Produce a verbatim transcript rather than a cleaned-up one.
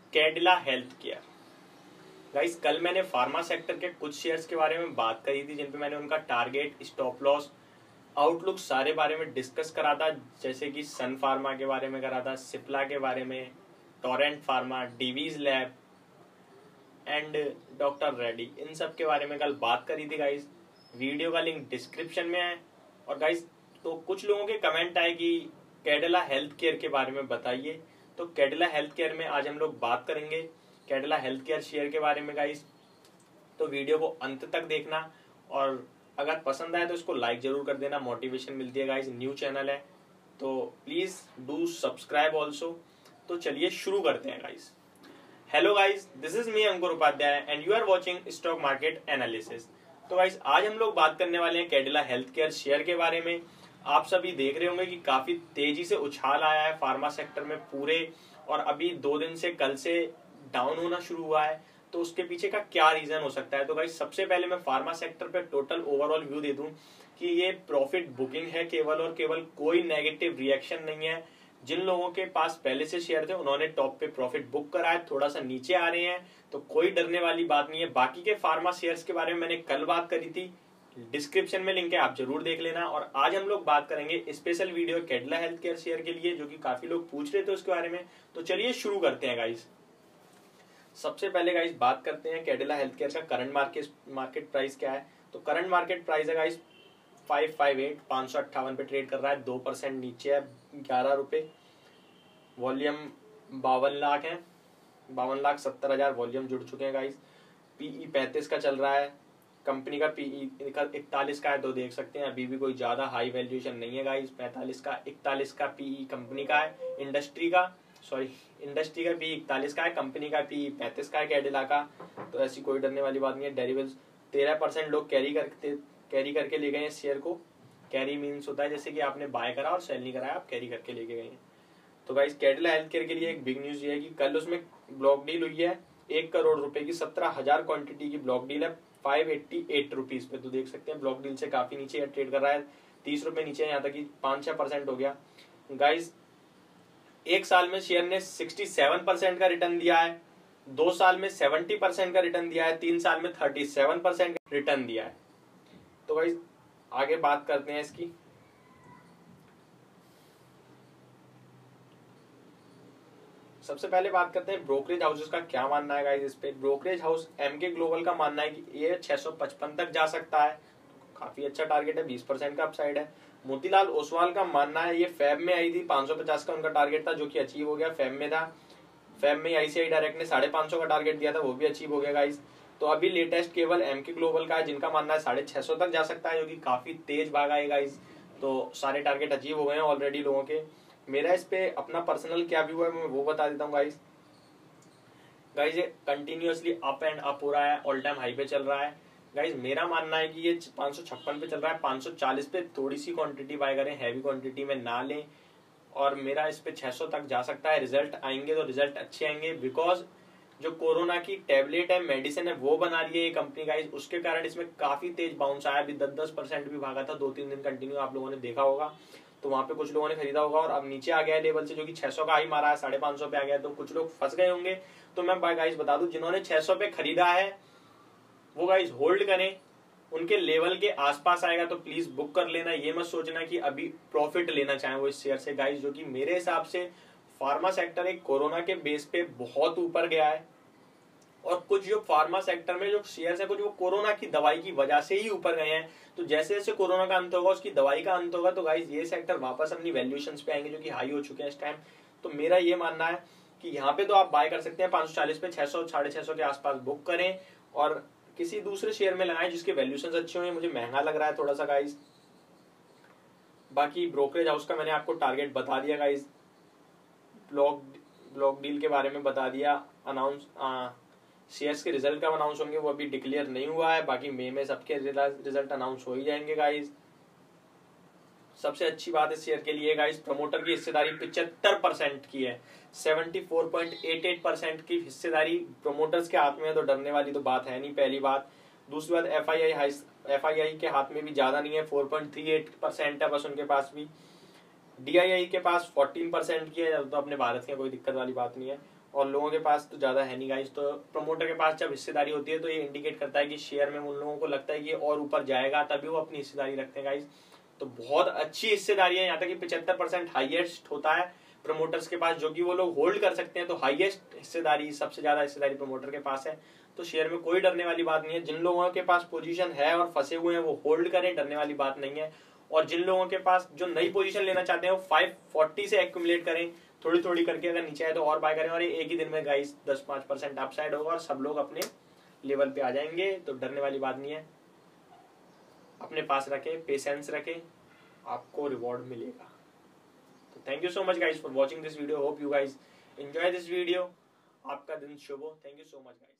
Cadila health care. Guys कल मैंने pharma sector के कुछ शेयर्स के बारे में बात करी थी, जिन पे मैंने उनका टारगेट, स्टॉप लॉस, आउटलुक सारे बारे में डिस्कस करा था। जैसे कि सन फार्मा के बारे में करा था, सिप्ला के बारे में, Torrent pharma, Divi's lab and doctor Reddy, इन सब के बारे में कल बात करी थी गाइस। वीडियो का लिंक डिस्क्रिप्शन में है। और गाइस तो कुछ लोगों के कमेंट आए कि कैडिला हेल्थ केयर के बारे में बताइए, तो कैडिला हेल्थ केयर में आज हम लोग बात करेंगे कैडिला हेल्थ केयर शेयर के बारे में गाइस। तो वीडियो को अंत तक देखना और अगर पसंद आए तो इसको लाइक जरूर कर देना, मोटिवेशन मिलती है गाइस। न्यू चैनल है तो प्लीज डू सब्सक्राइब ऑल्सो। तो चलिए शुरू करते हैं guys. Hello guys, this is me Ankur Upadhyay and you are watching stock market analysis. तो गाइस आज हम लोग बात करने वाले हैं कैडिला हेल्थ केयर शेयर के बारे में। आप सभी देख रहे होंगे कि काफी तेजी से उछाल आया है फार्मा सेक्टर में पूरे, और अभी दो दिन से कल से डाउन होना शुरू हुआ है। तो उसके पीछे का क्या रीजन हो सकता है? तो गाइस सबसे पहले मैं फार्मा सेक्टर पे टोटल ओवरऑल व्यू दे दूं कि ये प्रॉफिट बुकिंग है केवल और केवल, कोई नेगेटिव रिएक्शन नहीं है। जिन लोगों के पास पहले से शेयर थे उन्होंने टॉप पे प्रॉफिट बुक करा है, थोड़ा सा नीचे आ रहे हैं तो कोई डरने वाली बात नहीं है। बाकी के फार्मा शेयर्स के बारे में मैंने कल बात करी थी, डिस्क्रिप्शन में लिंक है, आप जरूर देख लेना। और आज हम लोग बात करेंगे special video Cadila health care share के लिए, जो कि काफी लोग पूछ रहे थे उसके बारे में। तो चलिए शुरू करते हैं गाइस। सबसे पहले गाइस बात करते हैं कैडिला हेल्थ केयर का करंट मार्केट मार्केट प्राइस क्या है। तो करंट मार्केट प्राइस है गाइस फाइव फाइव एट, पाँच सौ अट्ठावन पे ट्रेड कर रहा है, दो परसेंट नीचे है, ग्यारह रुपए। वॉल्यूम बावन लाख है, बावन लाख सत्तर हजार वॉल्यूम जुड़ चुके हैं गाइस। पीई पैंतीस का चल रहा है, कंपनी का पीई इकतालीस का है, तो देख सकते हैं अभी भी कोई ज्यादा हाई वैल्यूएशन नहीं है गाइस। पैंतालीस का, इकतालीस का पीई कंपनी का है, इंडस्ट्री का सॉरी इंडस्ट्री का पी इकतालीस का है, कंपनी का पी पैंतीस का है कैडिला का। तो ऐसी कोई डरने वाली बात नहीं है। डेरिवेटिव्स तेरह परसेंट लोग कैरी करके कैरी करके ले गए हैं शेयर को। कैरी मीन्स होता है जैसे कि आपने बाय करा और सेल नहीं कराया, आप कैरी करके लेके गए हैं। तो गाइस कैडिला हेल्थ केयर के लिए एक बिग न्यूज ये है कि कल उसमें ब्लॉक डील हुई है, एक करोड़ रुपए की सत्रह हजार क्वांटिटी की ब्लॉक डील है, फाइव एट्टी एट रुपीज पे। तो देख सकते हैं ब्लॉक डील से काफी नीचे ट्रेड कर रहा है, तीस रुपए नीचे, यहाँ तक कि पांच छह परसेंट हो गया गाइस। एक साल में शेयर ने सड़सठ परसेंट का रिटर्न दिया है, दो साल में सत्तर परसेंट का रिटर्न दिया है, तीन साल में सैंतीस परसेंट का रिटर्न दिया है। तो गाइस आगे बात करते हैं इसकी। सबसे पहले बात करते हैं ब्रोकरेज हाउसेस का क्या मानना है गाइस इस पे। ब्रोकरेज हाउस एमके ग्लोबल का मानना है कि ये छह सौ पचपन तक जा सकता है, काफी अच्छा टारगेट है, बीस परसेंट का अपसाइड है। मोतीलाल ओसवाल का मानना है, ये फेब में आई थी, पाँच सौ पचास का उनका टारगेट था जो कि अचीव हो गया, फेब में था। फेब में आईसीआई डायरेक्ट ने साढ़े पांच सौ का टारगेट दिया था, वो भी अचीव हो गया गाइस। तो अभी लेटेस्ट केवल एमके ग्लोबल का है, जिनका मानना है साढ़े छह सौ तक जा सकता है, जो कि काफी तेज भागा है गाइस। तो सारे टारगेट अचीव हो गए हैं ऑलरेडी लोगों के। मेरा इस पे अपना पर्सनल क्या व्यू है मैं वो बता देता हूँ गाइस। गाइस ये कंटिन्यूअसली अप एंड अप हो रहा है, ऑल टाइम हाई पे चल रहा है गाइस। मेरा मानना है कि ये पाँच सौ छप्पन पे चल रहा है, पाँच सौ चालीस पे थोड़ी सी क्वांटिटी बाय करें, हैवी क्वांटिटी में ना लें। और मेरा इस पे छह सौ तक जा सकता है। रिजल्ट आएंगे तो रिजल्ट अच्छे आएंगे, बिकॉज जो कोरोना की टेबलेट है, मेडिसिन है, वो बना रही है ये कंपनी गाइस, उसके कारण इसमें काफी तेज बाउंस आया। अभी दस दस परसेंट भी भागा था दो तीन दिन कंटिन्यू, आप लोगों ने देखा होगा। तो वहां पे कुछ लोगों ने खरीदा होगा और अब नीचे आ गया है लेवल से, जो कि छह सौ का हाई मारा है, साढ़े पांच सौ पे आ गया, तो कुछ लोग फंस गए होंगे। तो मैं गाइस बता दूं, जिन्होंने छह सौ पे खरीदा है वो गाइस होल्ड करें, उनके लेवल के आसपास आएगा तो प्लीज बुक कर लेना। ये मत सोचना कि अभी प्रॉफिट लेना चाहे वो इस शेयर से गाइस, जो कि मेरे हिसाब से फार्मा सेक्टर एक कोरोना के बेस पे बहुत ऊपर गया है। और कुछ जो फार्मा सेक्टर में जो शेयर्स है कुछ वो कोरोना की दवाई की वजह से ही ऊपर गए हैं। तो जैसे जैसे कोरोना का अंत होगा, उसकी दवाई का अंत होगा, तो गाइस ये सेक्टर वापस अपनी वैल्यूएशंस पे आएंगे जो कि हाई हो चुके हैं इस टाइम। तो मेरा ये मानना है कि यहाँ पे तो आप बाय कर सकते हैं पाँच सौ चालीस पे, छह सौ साढ़े छह सौ के आसपास बुक करें और किसी दूसरे शेयर में लगाएं जिसके वैल्यूएशंस अच्छे हों। मुझे महंगा लग रहा है थोड़ा सा गाइस। बाकी ब्रोकरेज हाउस का मैंने आपको टारगेट बता दिया गाइस, ब्लॉक ब्लॉक डील के बारे में बता दिया। अनाउंस शेयर्स के रिजल्ट कब अनाउंस होंगे वो अभी डिक्लेयर नहीं हुआ है, बाकी मई में सबके रिजल्ट अनाउंस हो ही जाएंगे गाइस। सबसे अच्छी बात इस शेयर के लिए गाइस, प्रमोटर की हिस्सेदारी पिछहत्तर परसेंट की है, चौहत्तर पॉइंट अठासी परसेंट की हिस्सेदारी प्रमोटर्स के हाथ में है, तो डरने वाली तो बात है नहीं, पहली बात। दूसरी बात, एफआईआई एफआईआई के हाथ में भी ज्यादा नहीं है, चार पॉइंट तीन आठ परसेंट है बस उनके पास भी। डीआईआई के पास चौदह परसेंट की है, तो अपने भारत की कोई दिक्कत वाली बात नहीं है। और लोगों के पास तो ज़्यादा है नहीं गाइस। तो प्रमोटर के पास जब हिस्सेदारी होती है तो ये इंडिकेट करता है कि शेयर में उन लोगों को लगता है कि और ऊपर जाएगा, तभी वो अपनी हिस्सेदारी रखते हैं गाइस। तो बहुत अच्छी हिस्सेदारी है, यहाँ तक कि पचहत्तर परसेंट हाइएस्ट होता है प्रमोटर्स के पास, जो कि वो लोग होल्ड कर सकते हैं। तो हाईएस्ट हिस्सेदारी, सबसे ज्यादा हिस्सेदारी प्रमोटर के पास है। तो शेयर में कोई डरने वाली बात नहीं है। जिन लोगों के पास पोजीशन है और फंसे हुए हैं वो होल्ड करें, डरने वाली बात नहीं है। और जिन लोगों के पास जो नई पोजीशन लेना चाहते हैं वो फाइव फोर्टी से एक्यूमुलेट करें, थोड़ी थोड़ी करके, अगर नीचे आए तो और बाय करें। और एक ही दिन में गाइस दस पांच परसेंट अपसाइड होगा और सब लोग अपने लेवल पे आ जाएंगे। तो डरने वाली बात नहीं है, अपने पास रखें, पेशेंस रखें, आपको रिवॉर्ड मिलेगा। तो thank you so much guys for watching this video. Hope you guys enjoy this video. आपका दिन शुभ हो। Thank you so much guys.